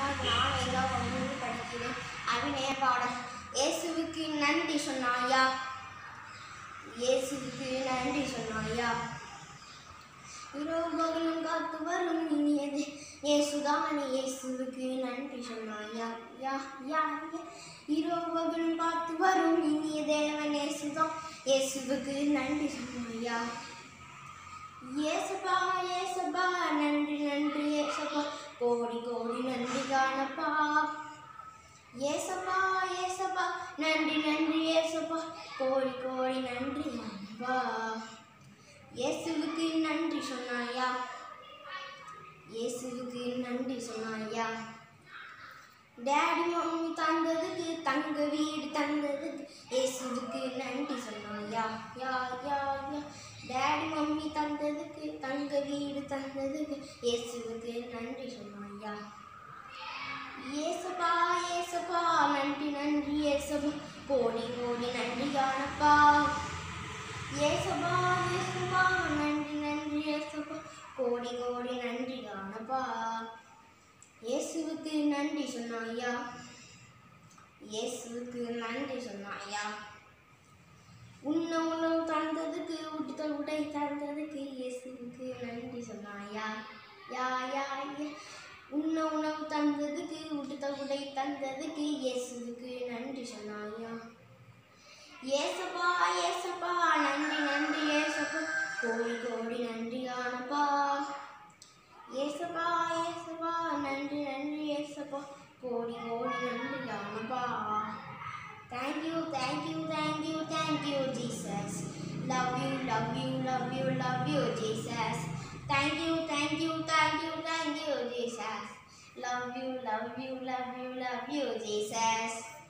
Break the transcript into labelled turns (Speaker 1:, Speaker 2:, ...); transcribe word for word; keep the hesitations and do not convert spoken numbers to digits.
Speaker 1: நான் ஏதோ ஒன்று படிக்கிறேன். அபிநய பாடம். இயேசுவுக்கு நன்றி சொன்னாயா, இயேசுவுக்கு நன்றி சொன்னாயா, இரவுகளும் காத்து வரும் இனியது இயேசுதான், இயேசுவுக்கு நன்றி சொன்னாயா, யா யா இரவுகளும் காத்து வரும் இனிய தேவன் இயேசுதான், இயேசுவுக்கு நன்றி சொன்னாயா. ஏசப்பா ஏசப்பா நன்றி நன்றி ஏசப்பா, கோடி கோடி நன்றி காணப்பா. ஏசப்பா ஏசப்பா நன்றி நன்றி ஏசப்பா, கோடி கோடி நன்றி காணப்பா. இயேசுவுக்கு நன்றி சொன்னாயா, இயேசுவுக்கு நன்றி சொன்னாயா. டேடி மம்மி தந்ததுக்கு, தங்க வீடு தந்ததுக்கு இயேசுவுக்கு நன்றி சொன்னாயா, யா யா யா. டேடி மம்மி தந்ததுக்கு, தங்க வீடு தந்ததுக்கு இயேசுவுக்கு நன்றி சொன்னாயா. ஏசப்பா ஏசப்பா நன்றி நன்றி ஏசப்பா, கோடி கோடி நன்றி காணப்பா. ஏசப்பா ஏசப்பா நன்றி நன்றி ஏசப்பா, கோடி கோடி நன்றி காணப்பா. இயேசுவுக்கு நன்றி சொன்னாயா, இயேசுவுக்கு நன்றி சொன்னாயா. உண்ண உணவு தந்ததுக்கு, உடுத்த உடை தந்ததுக்கு இயேசுவுக்கு நன்றி சொன்னாயா, யா யா யா. உண்ண உணவு தந்ததுக்கு, உடுத்த உடை தந்ததுக்கு இயேசுவுக்கு நன்றி சொன்னாயா. ஏசப்பா ஏசப்பா நன்றி நன்றி ஏசப்பா, கோடி கோடி நன்றி காணப்பா. ஏசப்பா ஏசப்பா நன்றி நன்றி ஏசப்பா, கோடி கோடி நன்றி காணப்பா. Thank you, thank you, thank you, thank you, Jesus. Love you, love you, love you, love you, Jesus. Thank you, thank you, thank you, thank you, Jesus. Love you, love you, love you, love you, Jesus.